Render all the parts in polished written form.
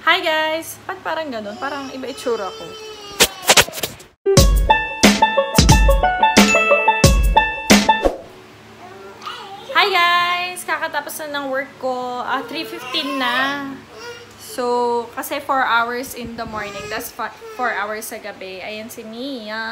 Hi guys! Ba't parang ganun? Parang iba itsura ko. Hi guys! Kakatapos na ng work ko. 3:15 na. So, kasi 4 hours in the morning. That's 4 hours sa gabi. Ayan si Mia.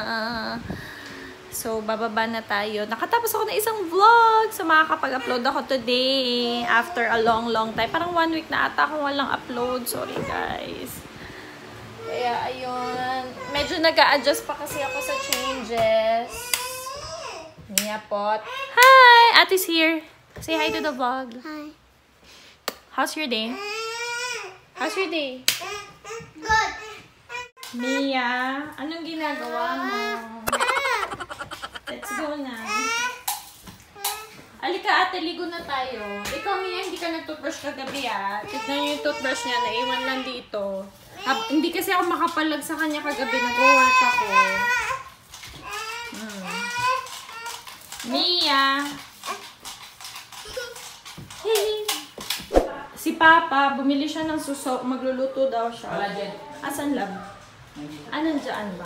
So, bababa na tayo. Nakatapos ako ng isang vlog. So, makakapag-upload ako today. After a long time. Parang 1 week na ata akong walang upload. Sorry, guys. Kaya, ayun. Medyo nag-a-adjust pa kasi ako sa changes. Mia pot. Hi! Ati's here. Say hi to the vlog. Hi. How's your day? How's your day? Good. Mia, anong ginagawa mo? Let's go na. Alika ate, ligo na tayo. Ikaw, Mia, hindi ka nag-toothbrush kagabi Tignan niyo yung toothbrush niya, naiwan lang dito. Hindi kasi ako makapalag sa kanya kagabi, nag-work ako. Mia! Si Papa, bumili siya ng suso, magluluto daw siya. Wala dyan. Asan lab? Nandyan ba?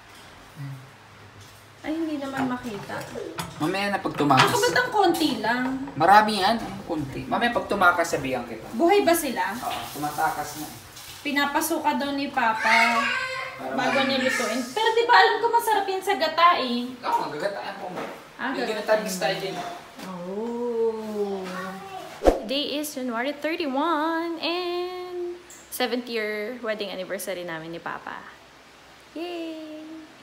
Ay, hindi naman makita. Mamaya na pag tumakas. Ako ba't ang konti lang? Marami yan. Ang kunti. Mamaya pag tumakas, sabihan kita. Buhay ba sila? Oo, tumatakas na. Pinapasuka daw ni Papa bago nilutuin. Pero di ba alam ko masarap yan sa gata eh? Oo, magagataan po mo. Hindi gagataan. ginatagis tayo dyan. Oh. Today is January 31 and 7th year wedding anniversary namin ni Papa. Yay!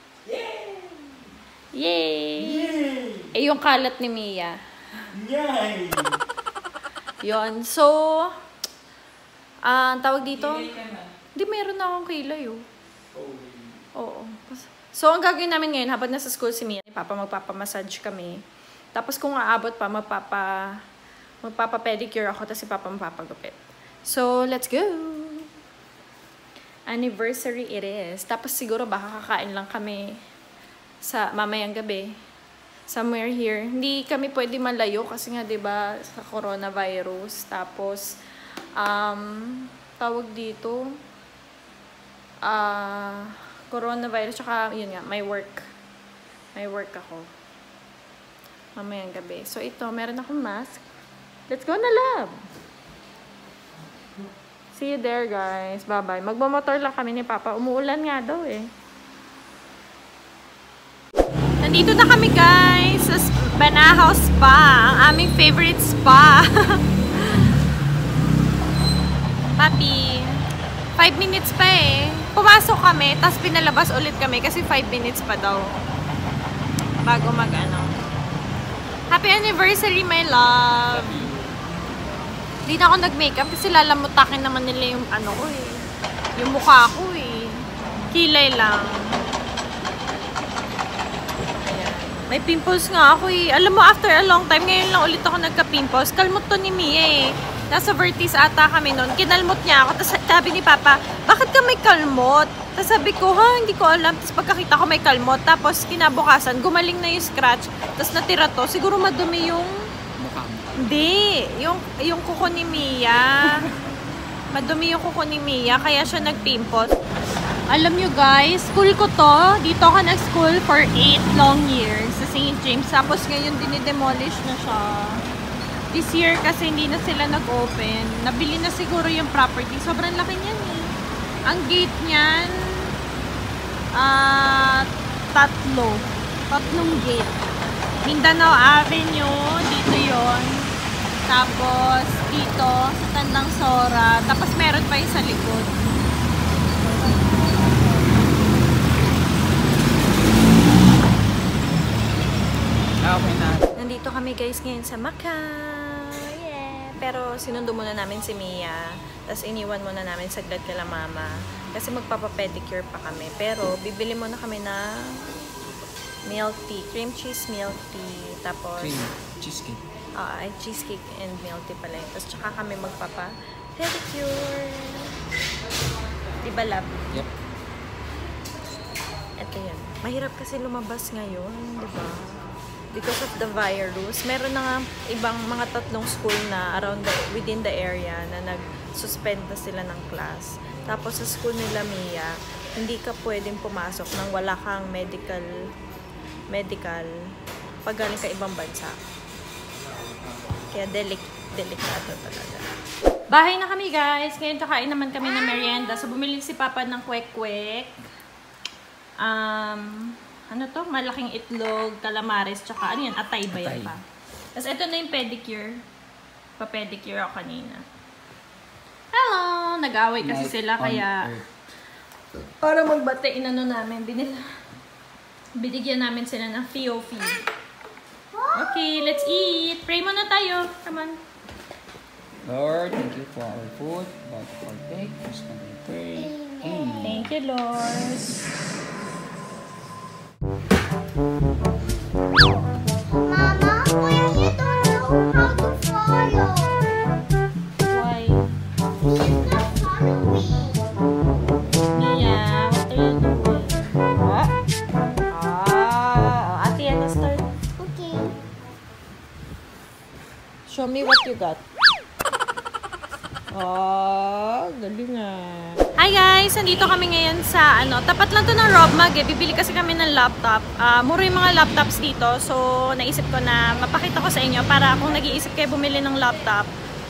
Yay! Eh, yung kalat ni Mia. Yay! Yon. So, tawag dito? Hindi, meron na akong kilay, Oo. So, ang gagawin namin ngayon, habang nasa school si Mia, ni Papa, magpapamassage kami. Tapos kung aabot pa, magpapa-pedicure ako, tapos si Papa magpapagupit. So, let's go! Anniversary it is. Tapos siguro baka kakain lang kami sa mamayang gabi. Somewhere here. Hindi kami pwede malayo kasi nga 'di ba sa coronavirus. Tapos tawag dito coronavirus, tsaka yun nga, may work ako mamayang gabi. So ito, meron akong mask. Let's go na, lab! See you there, guys. Bye-bye. Magmamotor lang kami ni Papa. Umuulan nga daw eh. Nandito na kami, guys, sa Banahaw Spa. Ang aming favorite spa. Papi, 5 minutes pa eh. Pumasok kami, tapos pinalabas ulit kami kasi 5 minutes pa daw. Bago mag-ano. Happy anniversary, my love! Hindi na ako nag-makeup kasi lalamutakin naman nila yung ano ko eh. Yung mukha ko eh. Kilay lang. Ayan. May pimples nga ako eh. Alam mo, after a long time, ngayon lang ulit ako nagka-pimples. Kalmot to ni Mia eh. Nasa Vertis ata kami noon. Kinalmot niya ako. Tapos sabi ni Papa, bakit ka may kalmot? Tapos sabi ko, hindi ko alam. Tapos pagkakita ko may kalmot. Tapos kinabukasan, gumaling na yung scratch. Tapos natira to. Siguro madumi yung Mukha mo. hindi. Yung kuko ni Mia. Madumi yung kuko ni Mia. Kaya siya nag-pimple. Alam nyo guys, school ko to. Dito ako nag-school for 8 long years sa St. James. Tapos ngayon dinidemolish na siya. This year kasi hindi na sila nag-open. Nabili na siguro yung property. Sobrang laki niyan eh. Ang gate niyan, tatlong gate. Mindanao Avenue, dito yon. Tapos dito, sa Tandang Sora. Tapos meron pa yung sa likod. Okay na. Nandito kami guys ngayon sa Macau. Yeah. Pero sinundo muna namin si Mia. Tapos iniwan muna namin saglit kala mama. Kasi magpapapedicure pa kami. Pero bibili muna kami na milk tea. Cream cheese milk tea. Tapos Cheesecake. ay cheesecake and milk tea pala yun. Tapos tsaka kami magpapa-pedicure. Diba, love? Yep. Ito yun. Mahirap kasi lumabas ngayon. Diba? Because of the virus. Meron na nga ibang mga 3 school na within the area na suspend na sila ng class. Tapos sa school nila, Mia, hindi ka pwedeng pumasok nang wala kang medical pag galing ka ibang bansa. Kaya delikado talaga. Bahay na kami, guys. Ngayon kakain naman kami ng merienda. So bumili si Papa ng kwek-kwek. Ano to? Malaking itlog, calamares, tsaka ano yan? Atay ba yan pa? Tapos ito na yung pedicure. Pa-pedicure ako kanina. Hello! Nag-away kasi sila kaya para magbate, inano namin, binigyan namin sila ng fee. Okay, let's eat! Pray muna tayo. Come on. Lord, thank you for our food. About to partake. Just can we pray. Amen. Thank you, Lord. Mama, why you don't know how to follow? Why? He's not following. Mia, what are you doing? What? Ate, ano start? Okay. Show me what you got. Galing ah. Hi guys! Nandito kami ngayon sa tapat lang to ng Robmag eh. Bibili kasi kami ng laptop. Mura yung mga laptops dito. So, naisip ko na mapakita ko sa inyo para kung nag-iisip kayo bumili ng laptop,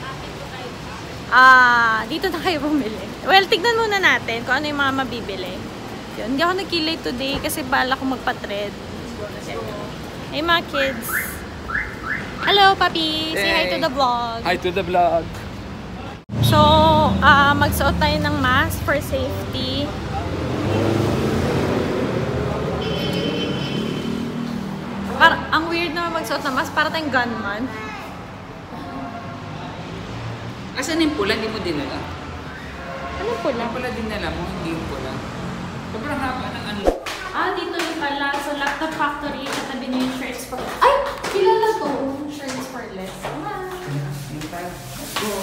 dito na kayo bumili. Well, tignan muna natin kung ano yung mga mabibili. Yun. Hindi ako nagkilay today kasi bala ko magpa-thread. Hey mga kids! Hello, papi! Say hi to the vlog! Hi to the vlog! So, magsuot tayo ng mask for safety. Ang weird naman magsuot ng mask, para tayong gunman. Asan yung pula? Hindi mo dinala? Ano pula? Yung pula dinala mo, hindi yung pula. Sobrang haba ng ano. Dito yung pala. So, Laptop Factory, katabi niyo yung shirts for... Ay! Kilala to! Shirts for less. Let's go!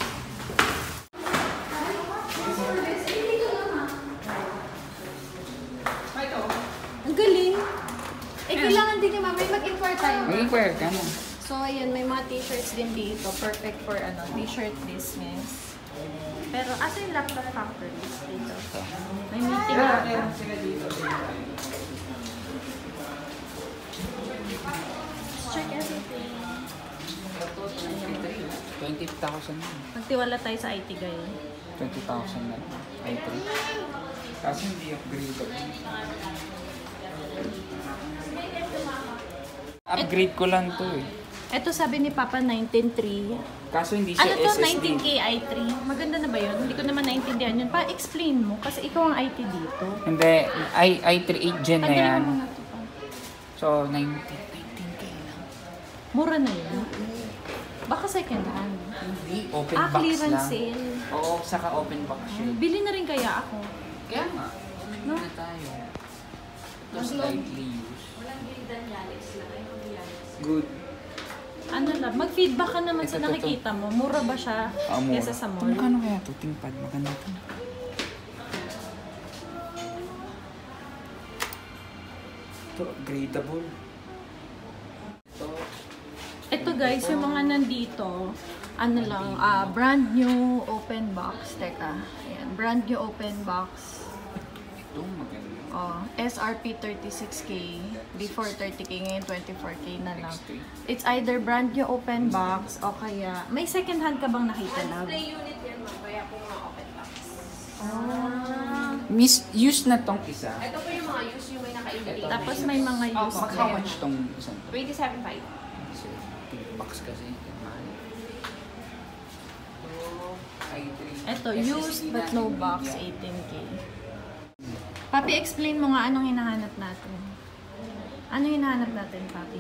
Ang galing! Kailangan din yung mamay mag-inquire tayo. Mag-inquire ka na. So, ayan, may mga t-shirts din dito. Perfect for t-shirt business. Pero, asa yung Laptop Factories dito? May meeting ako. Sila dito. Check everything. 20,000 na. Magtiwala tayo sa IT guy. 20,000 na. I3. Kasi hindi upgrade ako. Upgrade ko lang to eh. Ito sabi ni Papa 19.3. Kaso hindi siya Ano to? SSD. 19K i3. Maganda na ba yun? Hindi ko naman naintindihan yun. Pa-explain mo kasi ikaw ang IT dito. Hindi. i3 8 Gen na Tanggalin yan. mo muna ito pa. So, 19K lang. Mura na yun. Baka second hand. Hindi. Open box Clearance lang. sale. Oo, saka open box siya. Bili na rin kaya ako. Kaya nga. No? Na tayo. Just lightly used. Good. Ano lang, mag-feedback ka naman sa Ito, nakikita mo. Mura ba siya Mura. kesa sa mall? Magkano kaya ito? Tingpad. Maganda ito. Ito, gradable. Ito guys, yung mga nandito, ano lang, brand new open box. Teka, ayan, brand new open box. Ito, maganda. SRP 36K, before 30K, ngayon 24K na lang. It's either brand new open box o kaya, may second hand ka bang nakita lang? Display unit yan, ma'am. Kaya po mga open box. Miss, use na tong isa. Ito po yung mga use yung may naka-indicate. Tapos may mga used How din. much tong isang to? 27.5. Kasi, box kasi. Mahal. i3. Ito, used but no box, 18K. Papi, explain mo nga anong hinahanap natin. Anong hinahanap natin, Papi?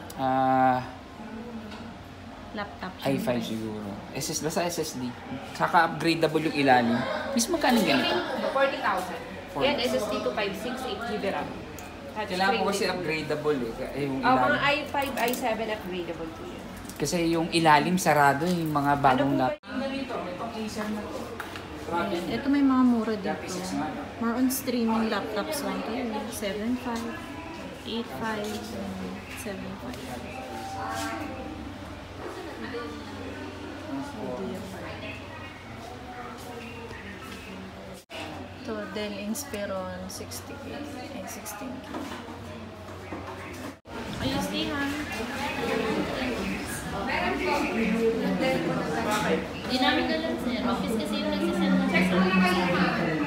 Laptop. i5 syempre. siguro. Basta SSD. Saka upgradable yung ilalim. Miss, magkano ganito? 40,000. Yan, SSD 256, 8GB RAM. Kailangan ko kasi upgradable eh. Yung ilalim. Mga i5, i7 upgradable po yan. Kasi yung ilalim sarado yung mga bagong Ano po ba laptop. Ganito, itong Acer na to. Ayan, ito may mga mura dito. Graphics nga. More on streaming laptops lang to. 7.5, 8.5, 7.5. Ito, Dell Inspiron 60K. Ay, 16K. Ayos di ha. Dynamic na lang sir. Office kasi yung nagsisend ng sa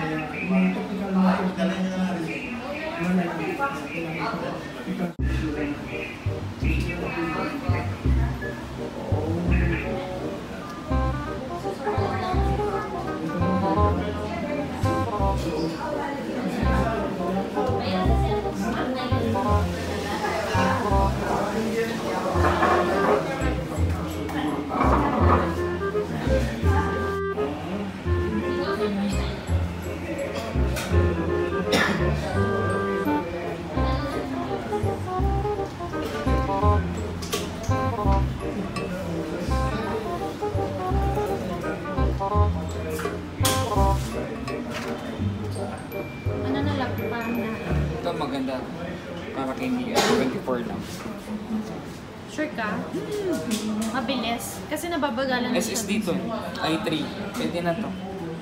Ano na lang, parang na. Ito maganda. Para kay Mia. 24 lang. Sure ka? Mabilis. Kasi nababagalan na siya. SSD to. i3. Pwede na to.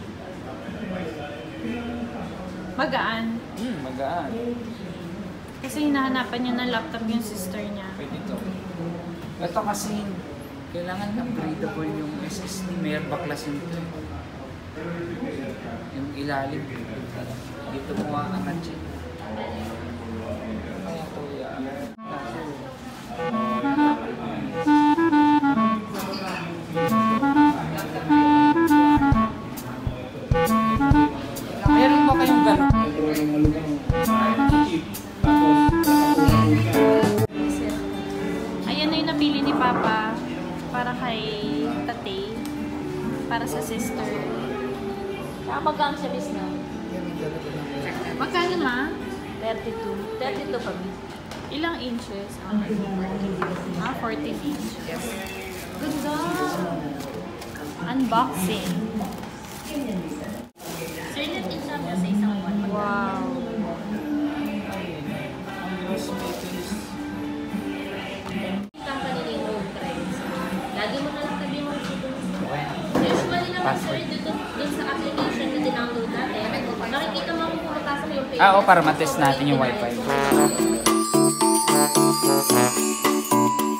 Magaan. Magaan. Kasi hinahanapan niya ng laptop yung sister niya. Pwede to. Ito kasi, kailangan upgradable yung SSD. May baklas yung ilalim. Dito mo aangat siya. Kaya to yan. Meron ba kayong gano'n? Ayan na yung napili ni Papa para kay Tate. Para sa sister. Magkano siya miss na? Magkano ma? 32. 32 pa miss. Ilang inches? 14 inches. Yes. Ganda! Unboxing. Sir, natin siya sa isang one. Wow! Company ni Road Trends. Lagi mo na lang tabi mo usually naman sir, dun sa application na dinownload natin, makikita mo kung pumapasok yung page. Para matest natin yung Wi-Fi.